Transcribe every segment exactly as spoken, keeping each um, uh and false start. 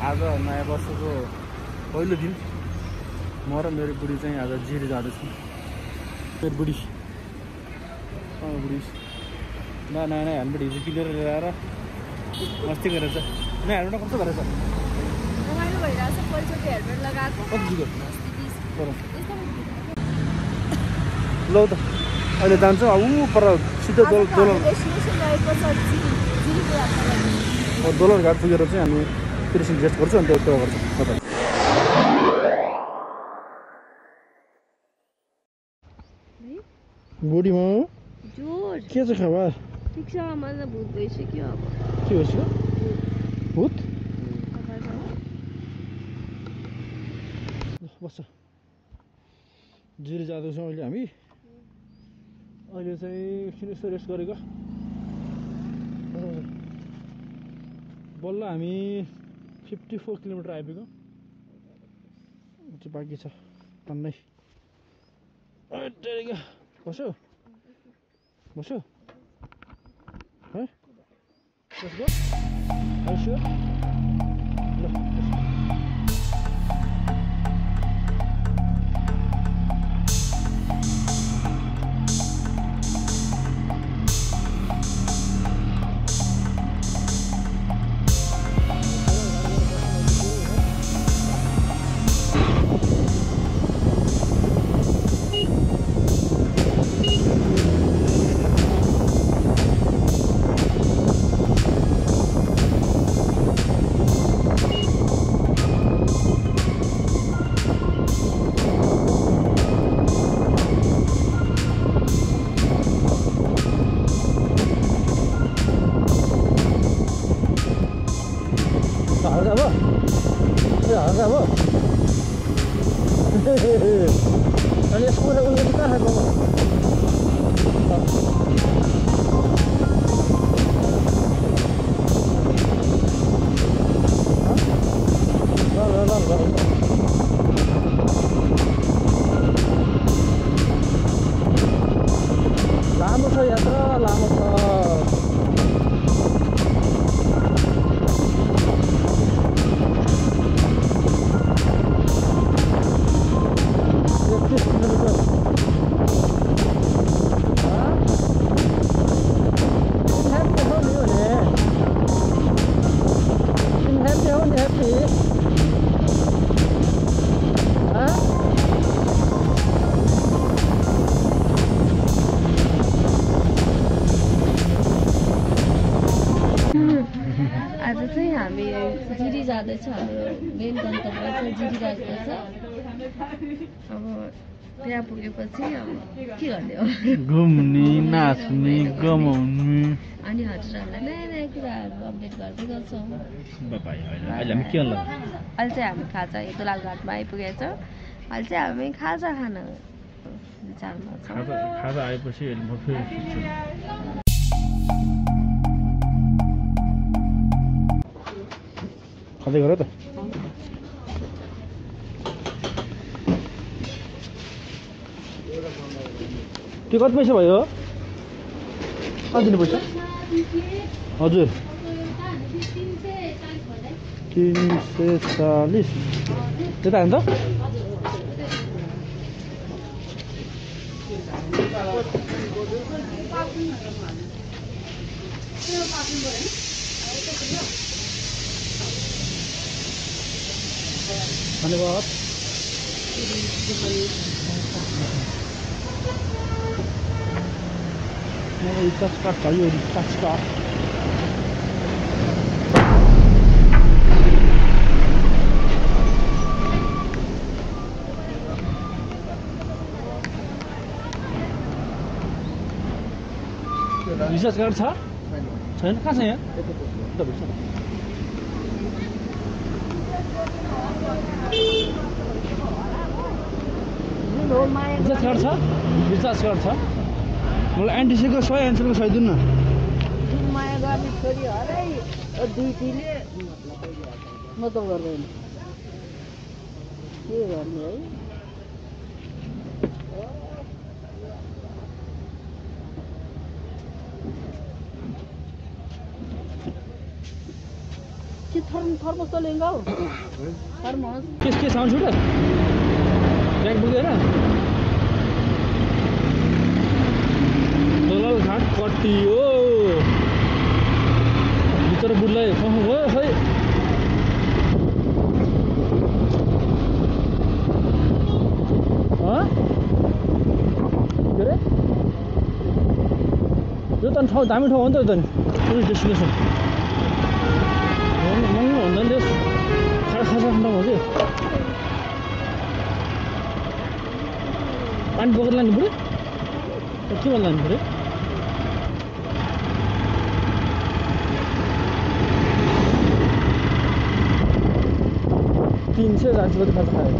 आज नयाँ वर्षको पहिलो दिन म र मेरो बुढी चाहिँ आज जिरी जाँदैछौँ। मेरो बुढी बुढी नयाँ नयाँ नयाँ हेलमेट हिजो किनेर लिएर आएर मस्ती गरेछ। नयाँ हेलमेट कस्तो गरेछ? रमाइलो भइरहेछ। पहिलोचोटि हेलमेट लगाएको। कति जिरो लौ त अहिले जान्छौँ। अब ऊ पर सिधै दोल दोलर दोलर घाट पुगेर चाहिँ हामी एकछिन रेस्ट गर्छौँ अनि त्यो गर्छौँ। बुढीमा के छ खबर? ठिक छ। मलाई भूत भइसक्यो। अब के भइसक्यो? भूत बस्छ। जिरी जाँदैछौँ अहिले हामी। अहिले चाहिँ एकछिन यस्तो रेस्ट गरेको बल्ल हामी फिफ्टी फोर किलोमिटर आइपुग्यौँ। चाहिँ बाँकी छ टन्नै। बस्यो बस्यो है बस्यो बस्यो ल अनि यसको उयो कहाँ खाएको लामो छ यात्रा लामो छ। आज चाहिँ हामी जिरी जाँदैछ। हाम्रो मेन गन्तव्य चाहिँ जिरी जाँदैछ। अब त्यहाँ पुगेपछि अब के गर्ने हो? घुम्ने नाच्ने गमाउने अनि हजुरहरूलाई नयाँ नयाँ कुराहरू अपडेट गर्दै गर्छौँ। अहिले चाहिँ हामी खाजा दुलाल घाटमा आइपुगेको छ। अहिले चाहिँ हामी खाजा खान विचारमा छौँ। खाजा आएपछि म फेरि खाँदै गर त। त्यो कति पैसा भयो? कति दिनु पैसा? हजुर तिन सय चालिस। त्यता हाल्नु त। धन्यवाद। मलाई रिचार्ज कार्ड चाहियो। रिचार्ज कार्ड रिचार्ज कार्ड छ छैन? कहाँ छ यहाँ? रिचार्ज कार्ड छ? रिचार्ज कार्ड छ? मलाई एनटिसीको सय एनसीको सय दिनु न। माया गर्ने छोरी हराइ दुईटीले मतलब गर्दैन के गर्ने है? के थर थर्मोस त लेंगा हो थर्मोस के के साउन्ड छुट्यो ब्याग बोकेर दलाल घाट पट्टी हो भित्र बुढलाई कहाँ गयो खै के अरे यो त ठाउँ दामी ठाउँ हो नि त यो त टुरिस्ट डेस्टिनेसन महँगो भन्दा नि त्यस खाजा खाजा ठाउँ हो कि पानी बोकेर लानु पऱ्यो के भन्दा लानु पऱ्यो तिन सय चालिस कति खाजा खायो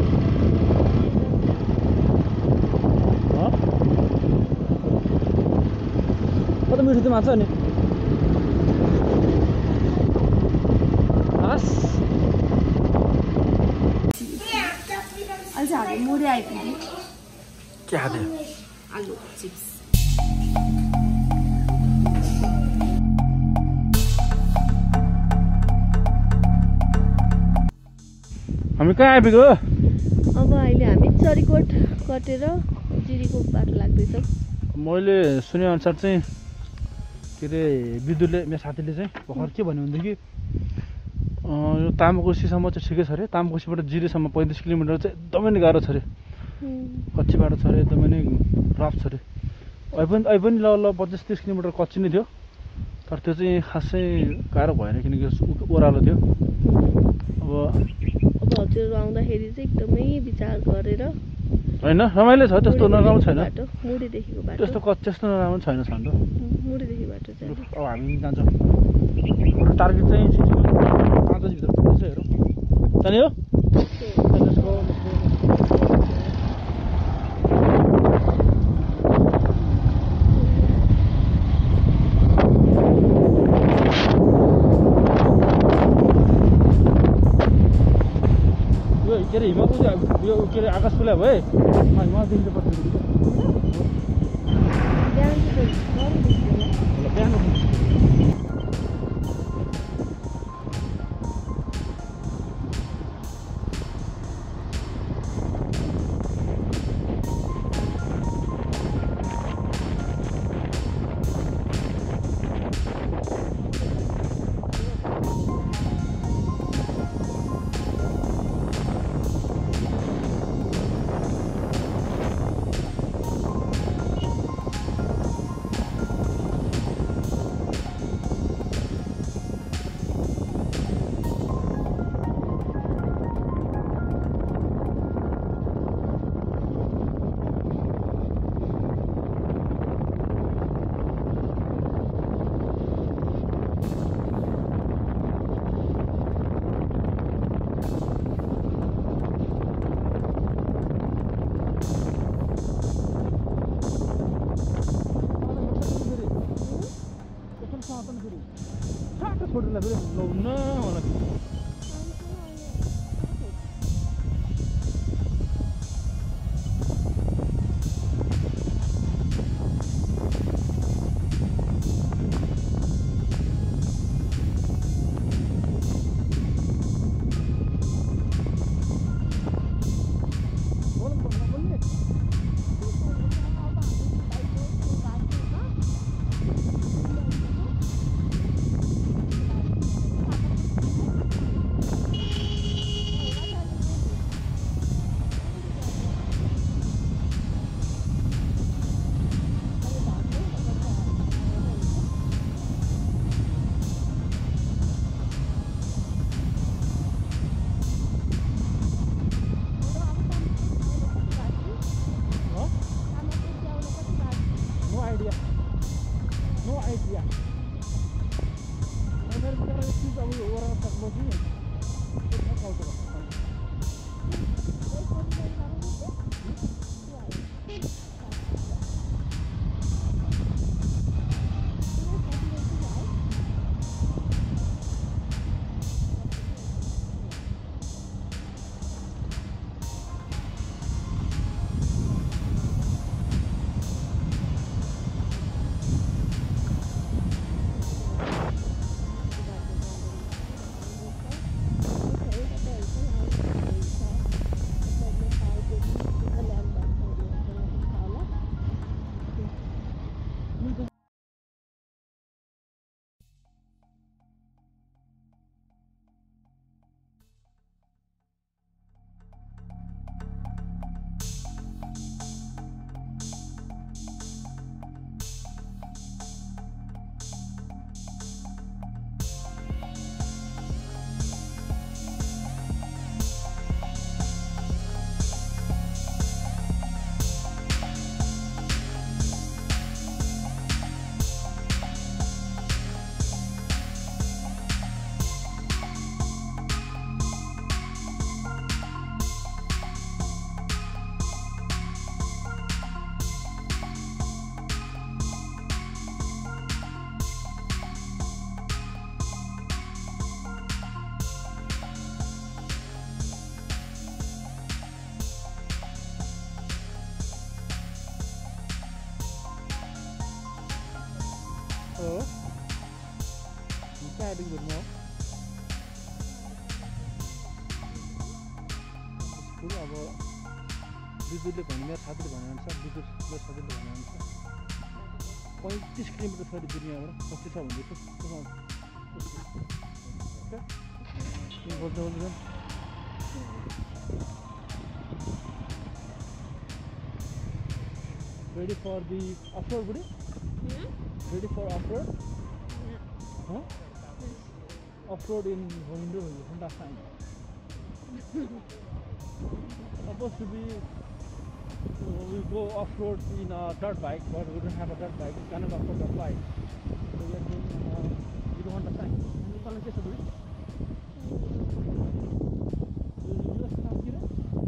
कता मिठो चाहिँ माछा नि हस् अहिले चाहिँ हामी मुरी आइपुग्यो के खाँदै आलु चिप्स हामी कहाँ आइपुग्यो अब अहिले हामी चरीकोट कटेर जिरीको बाटो लाग्दैछौँ मैले सुनेअनुसार चाहिँ के अरे विद्युतले मेरो साथीले चाहिँ भर्खर के भन्यो भनेदेखि यो तामाकोसीसम्म चाहिँ ठिकै छ अरे तामाकोसीबाट जिरीसम्म पैँतिस किलोमिटर चाहिँ एकदमै नै गाह्रो छ अरे कच्ची बाटो छ अरे एकदमै नै रफ छ अरे अहिले पनि अहिले पनि ल ल पच्चिस तिस किलोमिटर कच्ची नै थियो तर त्यो चाहिँ खासै गाह्रो भएन किनकि ओह्रालो थियो अब अब हजुर आउँदाखेरि चाहिँ एकदमै विचार गरेर होइन रमाइलो छ त्यस्तो नराम्रो छैन मुडीदेखिको बाटो त्यस्तो त्यस्तो नराम्रो छैन छ नि त मुडीदेखि बाटो चाहिँ अब हामी जान्छौँ हाम्रो टार्गेट चाहिँ पाँच बजीभित्र पुग्दैछ हेरौँ जाने हो के अरे हिमालको चाहिँ यो के अरे आकाश खुला भयो है हिमाल देखिन्छ पर्छ बिहान हो कहाँ आइपुग्नु म स्कुल अब विद्युतले भन्ने साथीले भनेअनुसार विद्युतले साथीले भनेअनुसार पैँतिस किलोमिटर छ दुनियाँबाट कति छ भन्दैछु बोल्दै बोल्दै ready for the off-road buddy? Yeah. Ready for off-road? Yeah. Huh? Yes. Off-road in Honda, Honda sign. Supposed to be uh, we go off-road in a dirt bike, but we don't have a dirt bike. We cannot off-road dirt bike. So we are doing uh, with Honda sign. And you can just do it. You just have to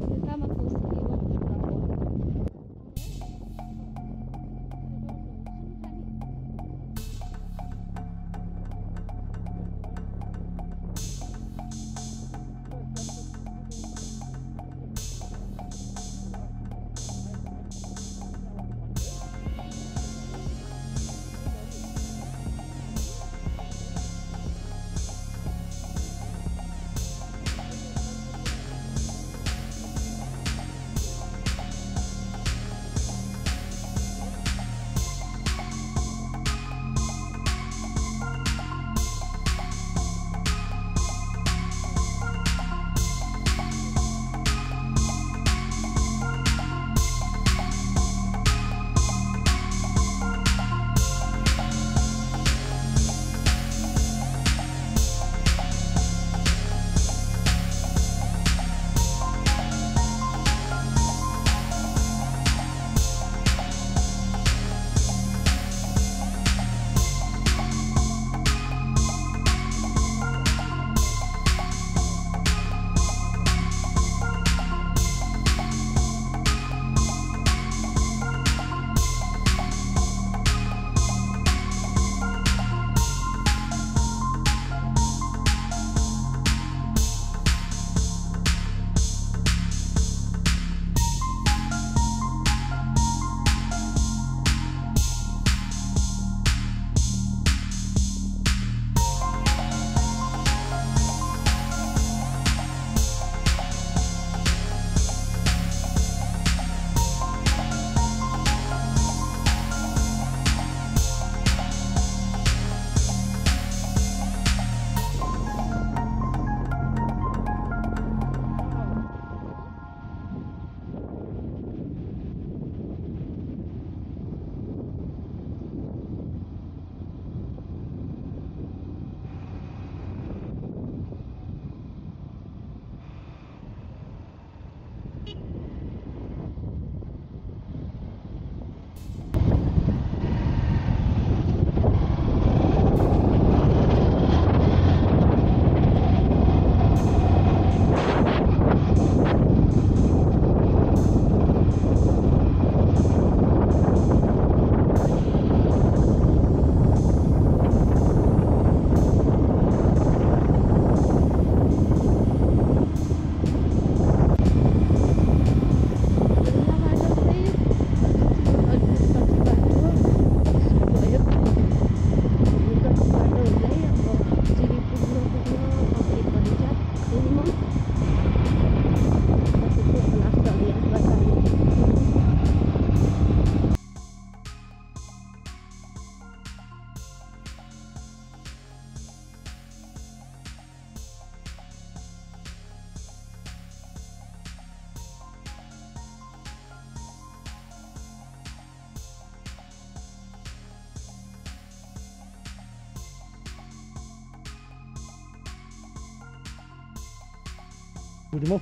अब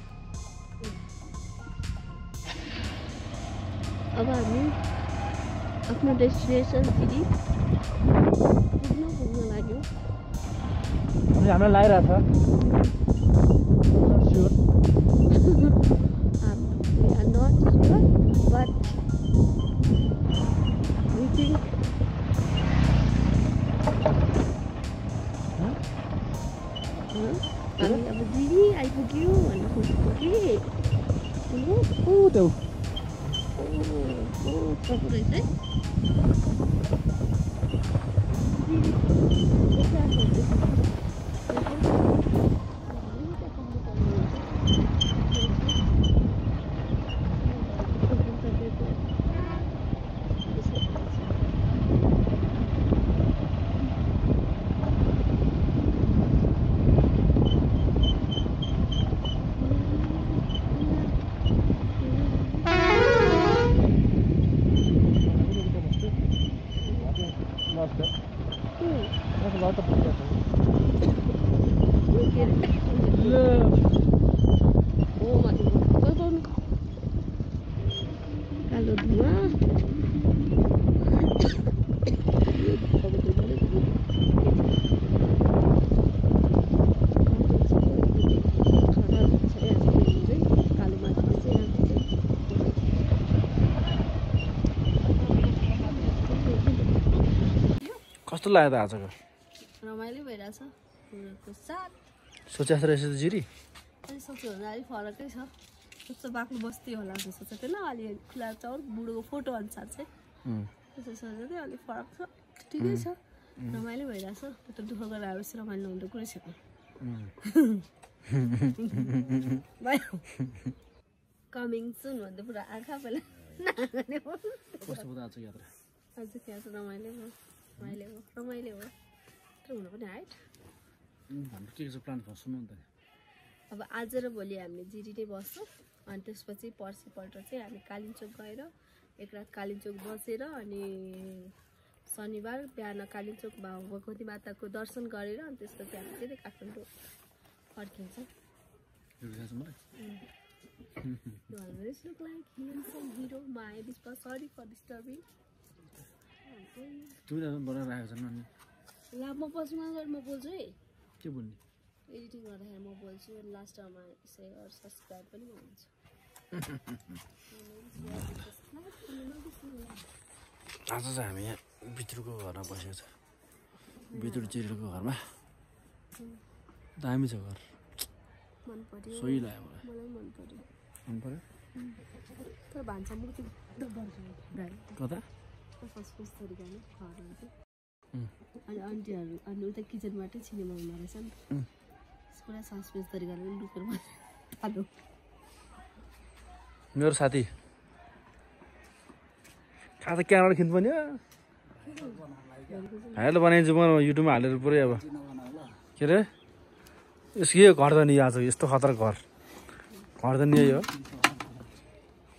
हामी आफ्नो destination Jiri पुग्न पुग्न लाग्यो। हामीलाई लागिरहेछ We are not sure, but we think हामी अब जिरी आइपुग्यो भन्ने सोचेको कि ऊ त्यो रहेछ है। कस्तो लाग्यो त आजको रमाइलो भइरहेछ पुराको साथ सोचेछ रहेछ त जिरी अनि सोच्यो भने अलिक फरकै छ कस्तो बाक्लो बस्ती होला जस्तो सोचेको थिएन अलि खुला चौर बुढोको फोटो अनुसार चाहिँ त्यसो सोचेको थिएँ अलिक फरक छ ठिकै छ रमाइलो भइरहेछ त्यो दुःख गरेर आएपछि रमाइलो हुँदो कुरै छैन कमिङ सुन भन्दै पुरा आँखा पहिला कस्तो भयो आज यात्रा आज क्या त रमाइलो भयो रमाइलो भयो रमाइलो भयो तर हुनु पनि हाइट हाम्रो के छ प्लान सुन्नु नि त अब आज र भोलि हामीले जिरी नै बस्छौँ अनि त्यसपछि पर्सिपल्ट चाहिँ हामी कालिचोक गएर एक रात कालिचोक बसेर अनि शनिबार बिहान कालिचोक भगवती माताको दर्शन गरेर अनि त्यसपछि हामी चाहिँ काठमाडौँ फर्किन्छ हिरो माया बिचमा सरी फर डिस्टर्बिङ ला म पछिमा गएर म बोल्छु है के बोल्ने एडिटिङ गर्दाखेरि म बोल्छु लास्ट टाइममा सेयर सब्सक्राइब पनि म हुन्छु आज चाहिँ हामी यहाँ भित्रको घरमा बसेको छ भित्र चिरीको घरमा दामी छ घर मन पर्यो सोही लाग्यो मलाई मलाई मन पर्यो मन पर्यो तर भान्सा मूर्ति कता फसफुस तरिकाले घरहरू चाहिँ अनि आन्टीहरू अनि उता किचनबाटै सिनेमा हुँदो रहेछ नि त पुरा सस्पेन्स तरिकाले पनि लुकेर थालो मेरो साथी खाँदा क्यानबाट खिच्नुपर्ने हालेर बनाइदिन्छु म युट्युबमा हालेर पुरै अब के अरे यसको यो घर त नि आज यस्तो खतरा घर घर त नि यही हो